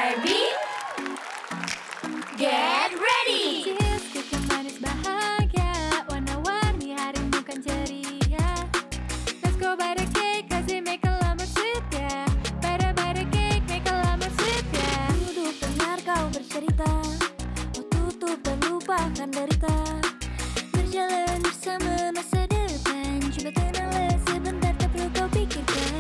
Barbie, get ready. Cheese, cake manis bahagia, warna-warni harimu kan ceria. Let's go buy the cake, cause it make a lot more sweet, yeah. Buy the cake, make a lot more sweet, yeah. Duduk dengar kau bercerita, oh tutup dan lupakan derita. Berjalan bersama masa depan, coba tenanglah sebentar, tak perlu kau pikirkan.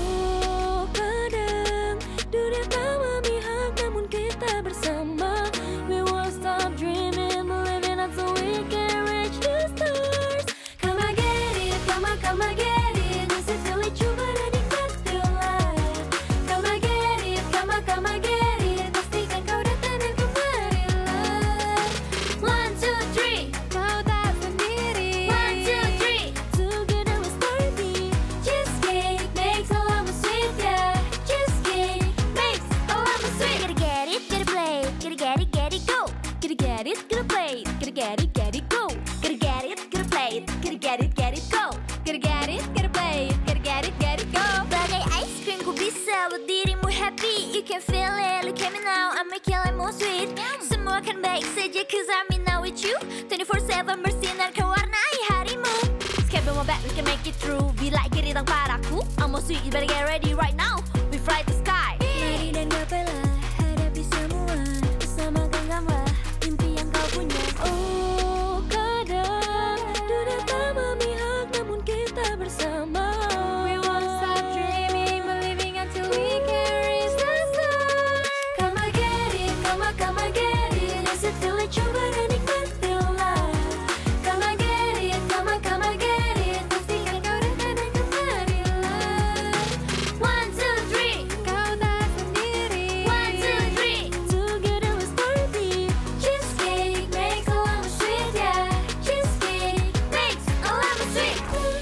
Oh kadang dunia tak memihak, namun kita bersama. We won't stop dreaming, believing until we can reach the stars. Come and get it, come and get it. This is really true, but I nikmatilah. Come and get it, come and get it. Pastikan kau datang dan kemarilah. 1, 2, 3. Kau tak sendiri. 1, 2, 3. Together we'll start me. Cheesecake makes a lot more sweet, yeah. Cheesecake makes a lot more sweet. Gotta get it, gotta play it, gotta get it, go. Gotta get it, gotta play it, gotta get it, go. Gotta get it, gotta play it, gotta get it, go. Gotta get it, gotta play it, gotta get it, go. Bagai ice cream ku bisa buat dirimu happy. You can feel it, look at me now, I'm making life more sweet. Semua akan baik saja cause I'm in now with you. 24/7 bersinar kau warnai harimu. Skip my back, we can make it through. Bila kiri tang padaku, I'm more sweet, you better get ready right now. We fly the sky. Mari dan gapailah, hadapi semua. Bersama genggamlah mimpi yang kau punya. Oh kadang dunia tak memihak, namun kita bersama. We won't stop dreaming, believing until we can reach the stars. Come and get it, come and get it. Is it really true, but I nikmatilah. Come and get it, come and get it. Pastikan kau datang dan kemarilah. 1, 2, 3. Kau tak sendiri. 1, 2, 3. Together we'll start me. Cheesecake makes a lot more sweet, yeah. Cheesecake makes a lot more sweet.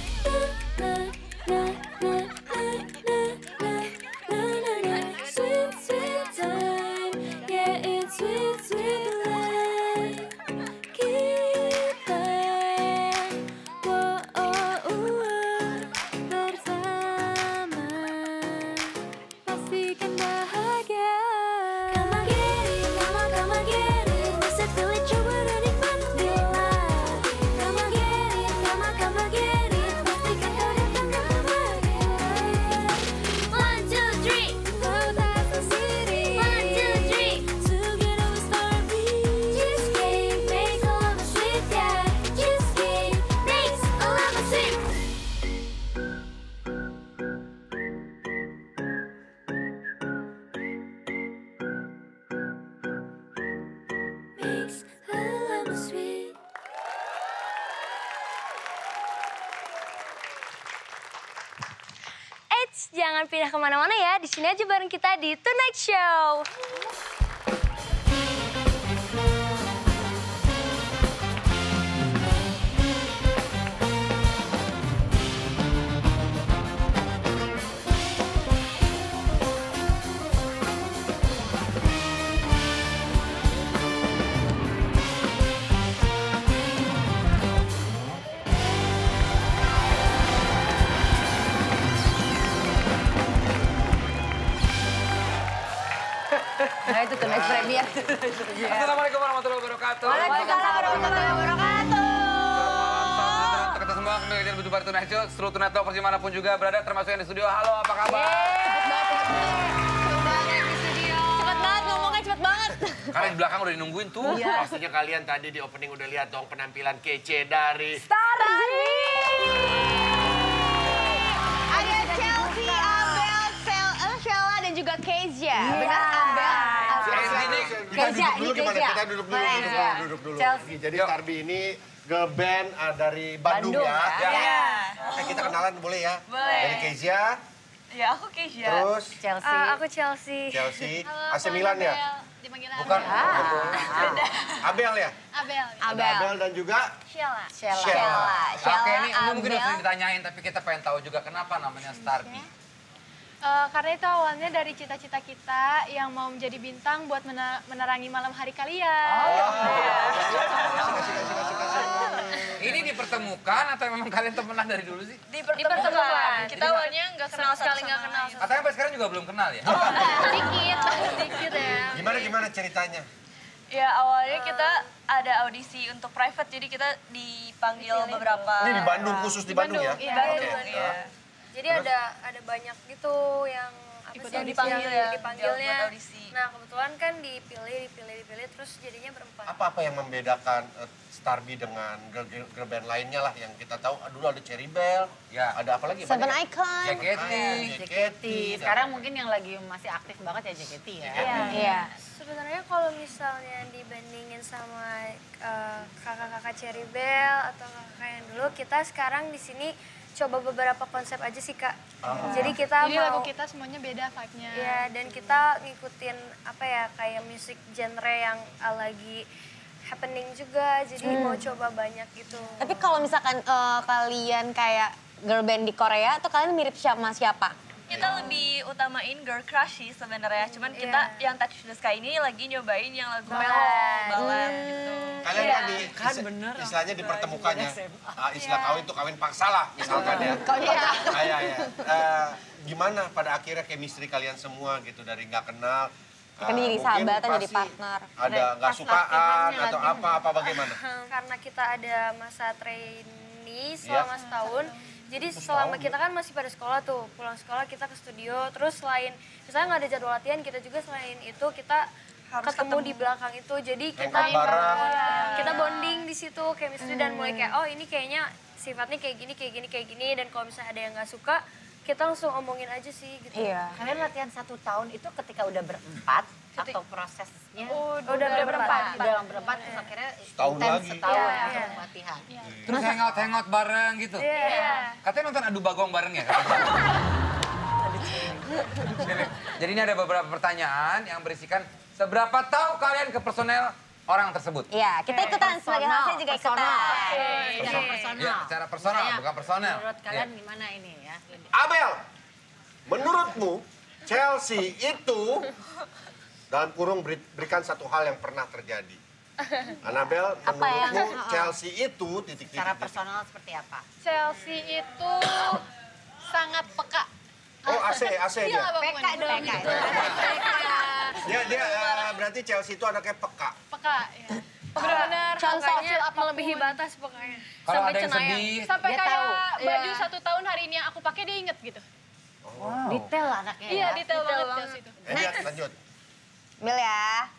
Sweet, sweet time. Yeah, it's sweet, sweet life. Kita bersama. Pastikan bahagia. Come and get it, come and get it. Is it really true, but I nikmatilah. Come and get it, come and get it. Pastikan kau datang dan kemarilah. 1, 2, 3. Kau tak sendiri. 1, 2, 3. Together we'll start me. Cheesecake makes a lot more sweet, yeah. Cheesecake makes a lot more sweet. Makes a lot more sweet. Eits, jangan pindah kemana-mana ya. Di sini aja bareng kita di Tonight Show. Nah itu Tonight Premier. Assalamualaikum warahmatullahi wabarakatuh. Waalaikumsalam warahmatullahi wabarakatuh. Kita semua kembali di Berjumpa di Tonight Show. Seluruh Tonight Lovers dimanapun juga berada, termasuk yang di studio. Halo, apa kabar? Cepet banget ngomongnya, cepet banget. Kalian di belakang udah dinungguin tuh. Pastinya kalian tadi di opening udah lihat dong penampilan kece dari Ada Chelsea, Abel, Sheila dan juga Kezia. Benar Abel? Kita duduk dulu gimana? Kita duduk dulu. Duduk dulu. Chelsea. Jadi Starby ini girl band dari Bandung ya. Iya. Kita kenalan boleh ya? Boleh. Dari Kezia, Ya aku Kezia. terus Chelsea. Aku Chelsea. Chelsea, AC Milan ya? Dipanggil Bukan? Abel ya? Abel. Ada Abel dan juga Sheila. Sheila. Oke, ini mungkin udah sering ditanyain, tapi kita pengen tahu juga kenapa namanya Starby. Karena itu awalnya dari cita-cita kita yang mau menjadi bintang buat menerangi malam hari kalian. Ini dipertemukan atau memang kalian temenan dari dulu sih? Dipertemukan. Kita awalnya nggak kenal sekali nggak kenal. Katanya sampai sekarang juga belum kenal ya? Dikit ya. Gimana ceritanya? Ya awalnya kita ada audisi untuk private, jadi kita dipanggil beberapa. Ini di Bandung, khusus di Bandung ya? Di Bandung, Oke. iya. Jadi ada banyak gitu yang Yang dipanggil ya, dipanggilnya. buat audisi. Nah kebetulan kan dipilih terus jadinya berempat. Apa yang membedakan Starby dengan girl band lainnya lah yang kita tahu dulu ada Cherry Bell, Ya. ada apa lagi? Seven Banyak. Icon. JKT. JKT. Sekarang mungkin yang lagi masih aktif banget ya JKT ya. Iya. Sebenarnya kalau misalnya dibandingin sama kakak-kakak Cherry Bell atau kakak yang dulu, kita sekarang di sini coba beberapa konsep aja sih Kak. Jadi kita Jadi lagu kita semuanya beda vibe-nya. ya dan kita ngikutin apa ya kayak musik genre yang lagi happening juga. Jadi mau coba banyak gitu. Tapi kalau misalkan kalian kayak girl band di Korea tuh kalian mirip sama siapa? Kita lebih utamain girl crush sih sebenarnya. Cuman kita yang Touch the Sky ini lagi nyobain yang lagu ballad gitu. Kalian kan istilahnya dipertemukannya. Istilah kawin tuh kawin paksa lah misalkan ya. Gimana pada akhirnya chemistry kalian semua gitu dari nggak kenal. Kan jadi mungkin sahabat atau jadi pasti partner. Ada nggak sukaan atau apa bagaimana? Karena kita ada masa trainee selama setahun. Jadi selama kita kan masih pada sekolah tuh, pulang sekolah kita ke studio, terus selain misalnya nggak ada jadwal latihan, kita juga selain itu kita ketemu di belakang itu. Jadi kita kita bonding di situ chemistry dan mulai kayak oh ini kayaknya sifatnya kayak gini dan kalau misalnya ada yang nggak suka kita langsung omongin aja sih gitu. Iya. Kalian latihan 1 tahun itu ketika udah berempat atau prosesnya? Udah berempat. Udah berempat terus akhirnya Setahun intens lagi. setahun Iya. untuk latihan. Terus hangout bareng gitu? Iya. Katanya nonton adu bagong bareng ya? Jadi ini ada beberapa pertanyaan yang berisikan seberapa tahu kalian ke personel orang tersebut? Iya, kita ikutan sebagai hostnya juga ikutan. Secara personal. Ya, secara personal, Misalnya, bukan personel. Menurut kalian Ya. gimana ini ya? Abel, menurutmu Chelsea itu dalam kurung berikan satu hal yang pernah terjadi. Anabel, menurutmu Chelsea itu titik-titik. Secara personal seperti apa? Chelsea itu sangat peka. Oh AC dia. PK dong gitu. Dia berarti Chelsea itu anaknya peka. Peka ya. Benar-benar Contohnya apapun. melebihi batas pokoknya. Kalau Sampai ada yang cenayang. sedih, Sampai Dia kayak tahu. baju 1 tahun hari ini yang aku pakai dia inget gitu. Detail anaknya Iya, ya. detail banget Chelsea itu. Dia lanjut. Mil ya.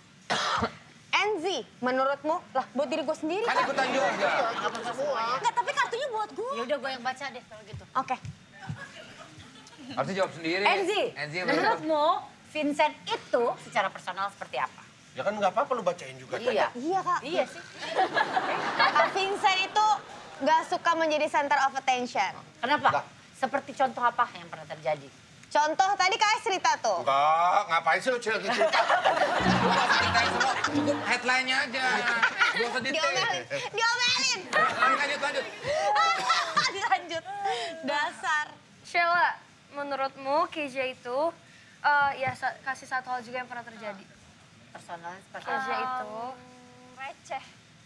Enzi, menurutmu? Lah, buat diri gue sendiri kan kan? ikutan juga. Enggak, tapi kartunya buat gue. Ya udah gue yang baca deh kalau gitu. Oke. Harusnya jawab sendiri. Enzi, Enzi yang menurut. menurutmu Vincent itu secara personal seperti apa? Ya kan nggak apa-apa lu bacain juga. Iya. Iya, Kak. Iya sih. Kak Vincent itu gak suka menjadi center of attention. Kenapa? Lah. Seperti contoh apa yang pernah terjadi? Contoh tadi Kak cerita tuh. Enggak, ngapain sih lu cerita? Lu gak usah ceritain semua, cukup headline-nya aja. Gak usah detail. Diomelin. Lanjut. Dilanjut. Dasar. Sheila, menurutmu Keisha itu kasih satu hal juga yang pernah terjadi. Personalnya seperti Keisha apa? itu receh.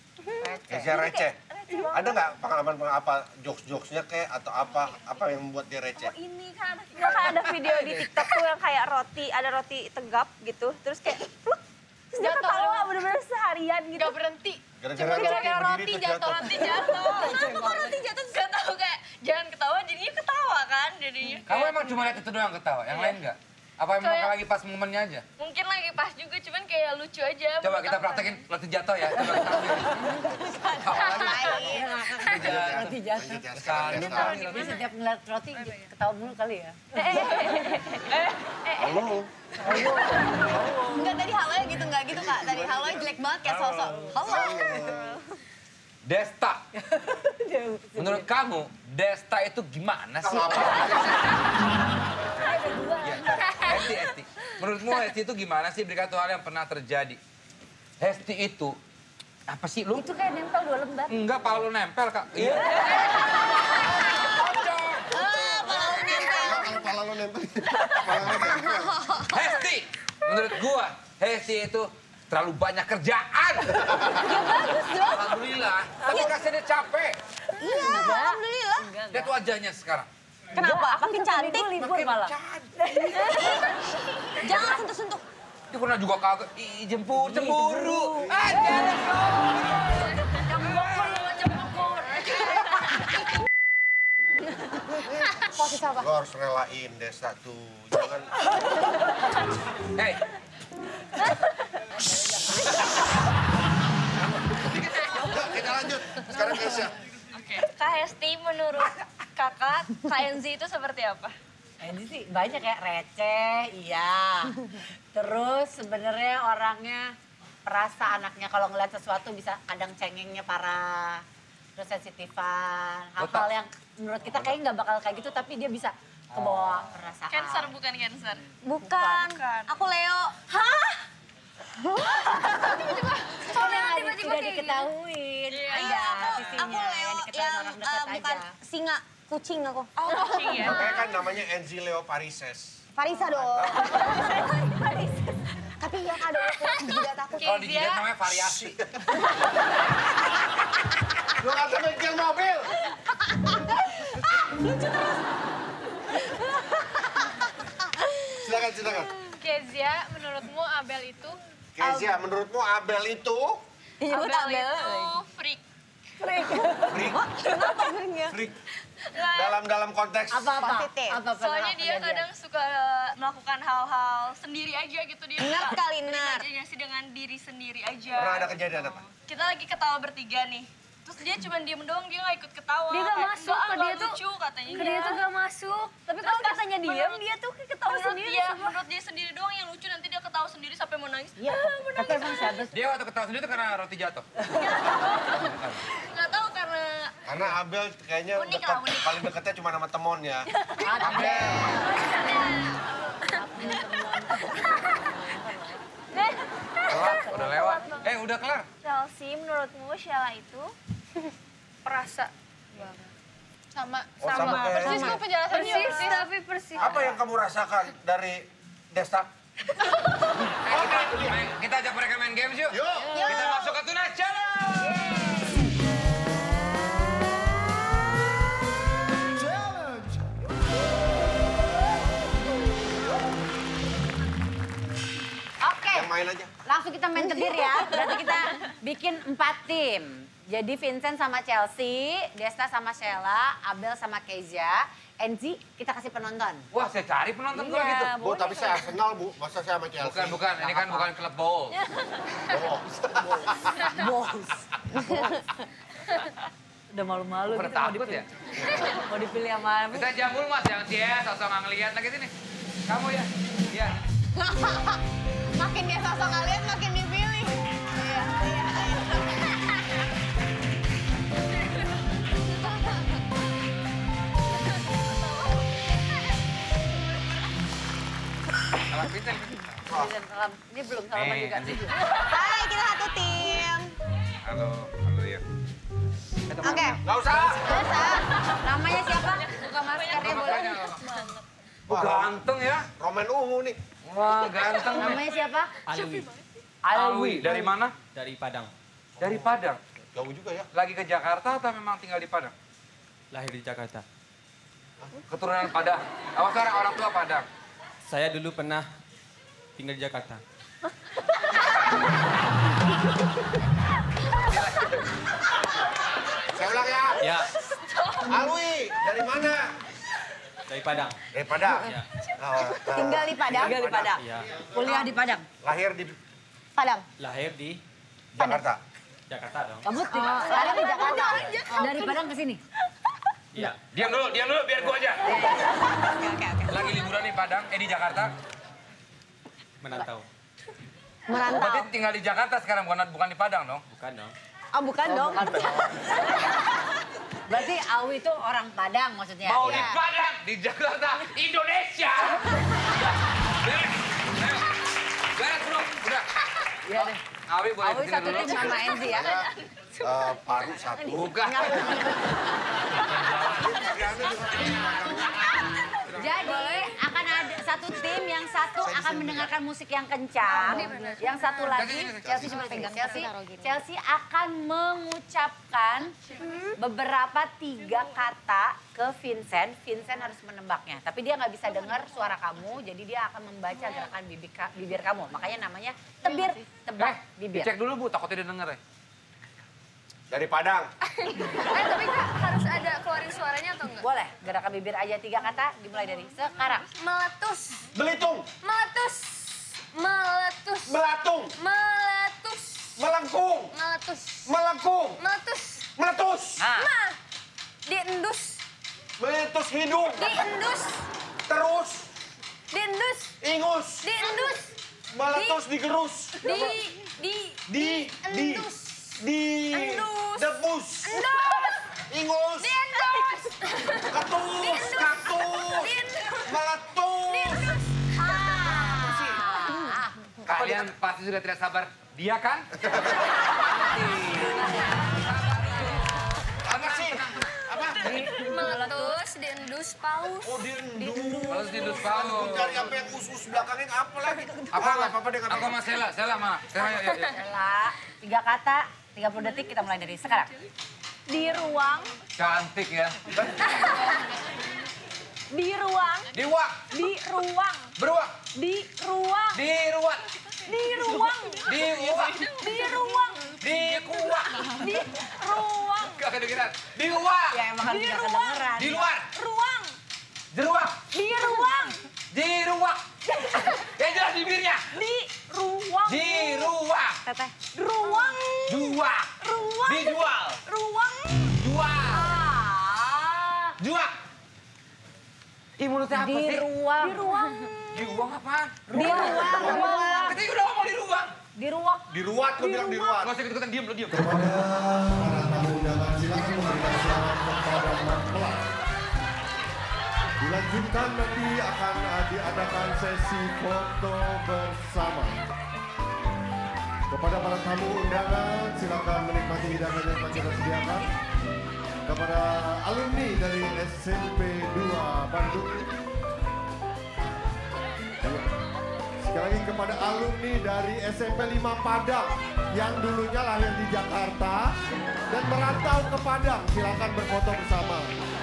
Receh. Ada nggak pengalaman apa jokes-jokesnya kayak atau apa yang membuat dia receh? Ini kan ada video di TikTok tuh yang kayak ada roti tegap gitu, terus kayak pluk, terus dia ketawa bener-bener seharian gitu. Gak berhenti. Gara-gara Roti jatuh. Kenapa roti jatuh? Gak tau kayak jangan ketawa jadinya ketawa kan jadinya. Kamu emang cuma lihat itu doang ketawa, yang lain nggak? Apa emang lagi pas momennya aja? Mungkin lagi pas juga cuman kayak lucu aja. Coba kita praktekin roti jatuh ya. Coba kita Roti jatuh. Dia setiap ngeliat roti ketawa mulu kali ya. Halo. Enggak, tadi halonya gitu, enggak gitu Kak. Tadi halonya jelek banget kayak sosok. Halo. Desta. Menurut kamu, Desta itu gimana sih? Hesti. Menurutmu Hesti itu gimana sih? Berikan tuh hal yang pernah terjadi. Hesti itu, apa sih lu? Itu kayak nempel 2 lembar. Enggak, pala lu nempel, Kak. Iya. Kalau pala lu nempel. Hesti, menurut gua Hesti itu terlalu banyak kerjaan. Ya bagus dong. Alhamdulillah, tapi kasih dia capek. Iya, alhamdulillah. Lihat wajahnya sekarang. Kenapa? Makin cantik. Makin cantik. Jangan sentuh-sentuh. Dia pernah juga kagak jemput cemburu. Jangan Posisi apa? Lo harus relain Desa tuh. Jangan. Hei. Yuk, kita lanjut. Sekarang Keisha. Kak Hesti, menurut kakak, Kak Enzi itu seperti apa? Ini sih banyak ya, receh, iya. Terus sebenarnya orangnya perasa anaknya kalau ngeliat sesuatu bisa kadang cengengnya parah. Terus sensitifan, hal-hal yang menurut kita kayaknya nggak bakal kayak gitu tapi dia bisa kebawa perasaan. Cancer bukan Cancer? Bukan. Aku Leo. Hah? Soalnya tidak diketahuin. Ada sisinya Aku Leo yang diketahui orang dekat bukan aja. singa, kucing aku. Oh, kucing ya? Makanya kan namanya Enzi Leo Parises. Farisa dong. Tapi yang ada jidat aku. Kalau di jidat namanya variasi. Lo kata bengkel mobil. Silakan. Kezia, menurutmu Abel itu? Kezia, menurutmu Abel itu? Abel itu freak. Kenapa seringnya? Freak. Dalam konteks. Apa-apa? Positif. Apa Soalnya dia kadang suka melakukan hal-hal sendiri aja gitu. Dia Nerd kali, nerd. imajinasi dengan diri sendiri Pernah aja. ada kejadian apa? Kita lagi ketawa bertiga nih. Terus dia cuma diem doang, dia nggak ikut ketawa. Dia nggak Kayak, masuk ke "Nggak dia tuh." lucu katanya. Ke dia tuh gak masuk. Tapi Terus kalau katanya diam, dia tuh ketawa sendiri. Menurut dia sendiri doang yang lucu, nanti dia ketawa sendiri sampai mau nangis. Iya, tapi emang sih habis. Dia waktu ketawa sendiri itu karena roti jatuh. Nggak tahu karena Karena Abel kayaknya Unik lah, unik. paling deketnya cuma nama temon ya. Udah lewat. Udah kelar. Chelsea, menurutmu Sheila itu Perasa. Sama. Oh, sama kayak Persis Enzi. kok penjelasannya. Persis, tapi persis. Apa yang kamu rasakan dari Desta? Kita ajak mereka main games yuk. Yuk. Kita masuk ke Tuna Challenge. Oke, Yang main aja. langsung kita main terdiri ya. Berarti kita bikin 4 tim. Jadi Vincent sama Chelsea, Desta sama Sheila, Abel sama Kezia, Enzi kita kasih penonton. Wah, saya cari penonton kalau gitu. Bu, tapi saya Arsenal, Bu. Masa saya sama Chelsea? Bukan. Ini kan bukan klub bola. Bos. Udah malu-malu gitu Pernah takut ya? Mau dipilih sama Kita jambul mas, yang dia sosok nggak ngeliat lagi sini. Kamu ya? Iya. Makin dia sosok nggak lihat, makin dipilih. Iya. Salah Vincent. Ini belum salaman juga. Enzi. Hai, kita satu tim. Halo ya. Oke. Nggak usah. Namanya siapa? Buka maskernya boleh. Wah, ganteng ya. Roman Ungu nih. Wah, ganteng. Namanya siapa? Alwi Alwi. Dari mana? dari Padang, Dari Padang. Jauh juga ya. Lagi ke Jakarta atau memang tinggal di Padang? lahir di Jakarta. Keturunan Padang. Awas orang tua Padang. Saya dulu pernah tinggal di Jakarta. Saya ulang ya. Ya, Alwi, dari mana? dari Padang. Dari Padang. Ya, Tinggal di Padang. Tinggal di Padang. ya. Kuliah di Padang. Lahir di Padang. Lahir di Jakarta. Jakarta dong. Kamu sekarang di Jakarta. Dari Padang ke sini. Iya. Diam dulu biar gua aja. Oke. Lagi liburan di Padang, di Jakarta. Menantau. Merantau. Berarti tinggal di Jakarta sekarang, bukan di Padang dong? Bukan dong. Oh, bukan dong. Berarti Awi itu orang Padang maksudnya. Mau Iya. di Padang, di Jakarta, Indonesia. Beres bro, udah. Iya deh. Awi boleh Awi kesini satu dulu. tim sama Enzi ya. Paru satu. Bukan. Jadi akan satu tim, yang satu akan mendengarkan musik yang kencang. Yang satu lagi, Chelsea coba pegang. Chelsea akan mengucapkan beberapa 3 kata ke Vincent. Vincent harus menebaknya. Tapi dia nggak bisa dengar suara kamu, jadi dia akan membaca gerakan bibir kamu. Makanya namanya tebak bibir. Cek dulu Bu, takutnya dia denger ya. Dari Padang. Tapi Kak, harus ada keluarin suaranya atau enggak? Boleh, gerakan bibir aja 3 kata, dimulai dari sekarang. Meletus. Belitung. Meletus. Meletus. Belatung. Meletus. Melengkung. Meletus. Melengkung. Meletus. Meletus. Nah. Diendus. Meletus hidung. Diendus. Terus. Diendus. Ingus. Diendus. Meletus digerus. Endus. Endus. Debus. Endus. Ingus. Diendus. Ketus. Kaktus. Meletus. Kalian pasti sudah tidak sabar. Dia kan? Apa sih? Apa? Meletus, diendus, paus. Oh, diendus. Harus diendus Aduh, paus. cari apa yang usus belakangnya apa lagi? Apa deh Aku sama Sela. Sela mana? Sela, ya. Ella, 3 kata, 30 detik, kita mulai dari sekarang. Di ruang, Cantik ya. di ruang, Diwak. di ruang, Beruak. di ruang, Di ruak. di ruang, Di uak. di ruang, Di kuak. di ruang, Gak kedengeran. Di uak. Ya emang harus Di nggak ruang. kedengeran. Di luar. ruang, Jeruak. di ruang, Di ruak. Yang jelas bibirnya. di ruang, Di ruak. teteh, ruang, Dua. ruang, Dijual. ruang, Jual. Jual. Ih mulutnya apa Di sih? ruang. di ruang, Di ruang apaan? Di ruang. Katanya udah ngomong di ruang. Di ruang. Diruat, lo bilang diruat. Gak usah ikut-ikutan, diem lo, diem. Kepada para tamu undangan silakan memberikan selamat kepada mempelai. Dilanjutkan nanti akan diadakan sesi foto bersama. Kepada para tamu undangan silakan menikmati hidangan yang telah kita sediakan. Kepada alumni dari SMP 2 Bandung. Sekali lagi kepada alumni dari SMP 5 Padang yang dulunya lahir di Jakarta dan merantau ke Padang, silakan berfoto bersama.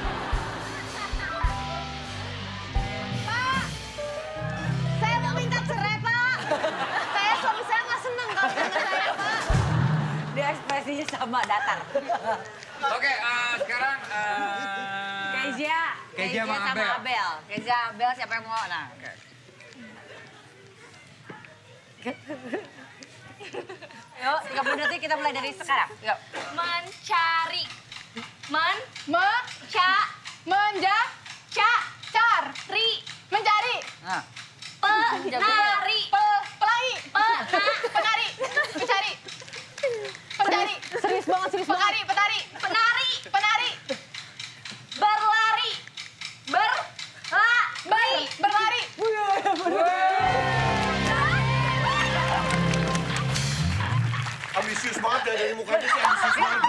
Saya mau minta cerai, Pak. Suami saya nggak seneng kalau dengar saya, Pak. Dia ekspresinya sama, datar. Oke, sekarang... Kezia sama Abel. Kezia, Abel, siapa yang mau? Nah, oke. Yuk, 30 detik kita mulai dari sekarang. Yuk. Mencari. Cari. mencari, Nah. Penari. pelai, penari, mencari, pencari, serius banget, penari, penari, Berlari. berlari, Ambisius banget ya dari mukanya sih ambisius banget.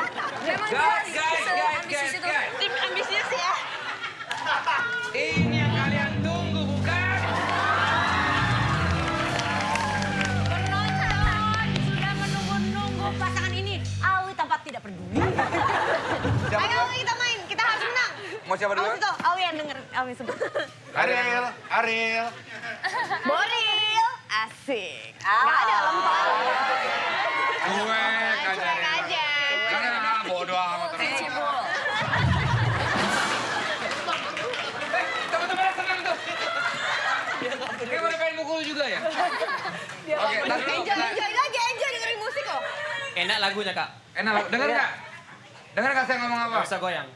Guys. tim ambisius ya. Ini yang kalian tunggu, bukan? Penonton sudah menunggu-nunggu pasangan ini. Awi tampak tidak peduli. Ayo kita main, kita harus menang. Mau siapa dulu? Awas itu, Awi yang denger, Awi sebut. Ariel. Boril, asik. Ah. Nggak ada lempar. Gue Cuek aja. Jangan bodoh amat. Teman-teman senang tuh. Kayak pada pengen mukul juga ya? Oke, tar dulu. Enjoy dengerin musik kok. Enak lagunya, Kak. Enak, denger nggak? Denger nggak saya ngomong apa? Gak usah goyang.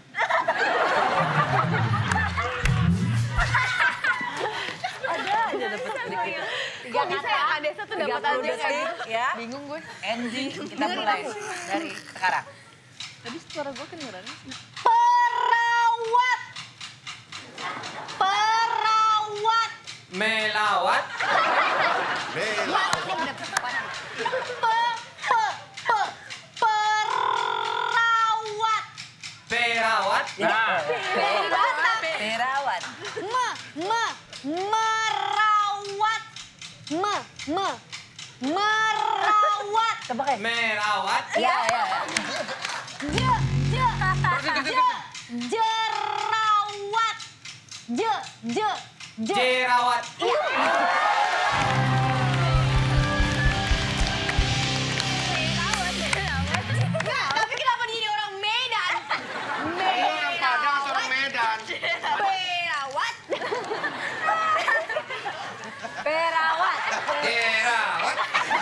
Ada aja dapat sedikit. Kok bisa ya Kak Desa tuh dapat aja kayak gitu? Ya. Bingung gue. Enzi, kita mulai dari sekarang. Tadi suara gue kedengeran. Perawat. Melawat. Perawat. Perawat. Nah, Perawat. Merawat. Merawat. Coba kayak. Merawat. Iya, iya. Jerawat. Jerawat. Tapi kenapa dia orang Medan? Kamu orang Padang atau orang Medan? Perawat. Perawat. Jerawat.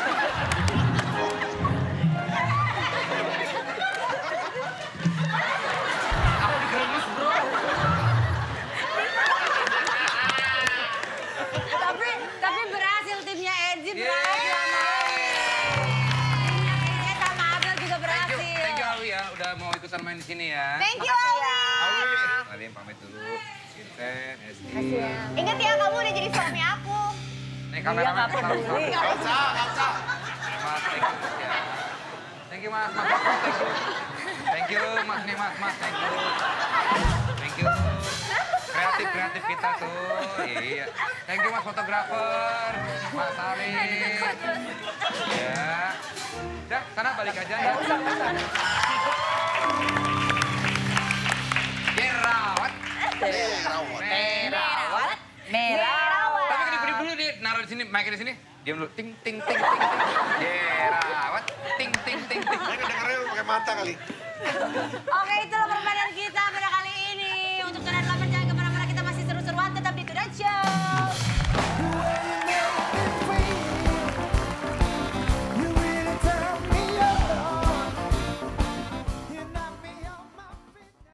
Aku digeremes, bro. Tapi berhasil timnya Edzi Yeay. berhasil. Timnya sama Abel juga berhasil. Thank you Alwi ya, udah mau ikutan main di sini ya. Thank you, Alwi. Kalian pamit dulu. Sinten, Esti. Ingat ya, kamu udah jadi suami aku. Nih kameramen. nggak peduli. Gak usah, gak usah. Mas, thank you ya. Thank you Mas, thank you. Thank you Mas, nih Mas, thank you. Thank you. Kreatif kita tuh, iya. Thank you Mas fotografer, Mas Arif. Ya. Udah, sana balik aja ya. Jerawat. Merawat. Merawat. Tapi kedip-kedip dulu nih, naruh di sini, mic-nya di sini. Diam dulu, ting ting ting ting ting. Jerawat, ting ting ting ting. Mereka dengernya pakai mata kali. Oke, itulah permainan kita pada kali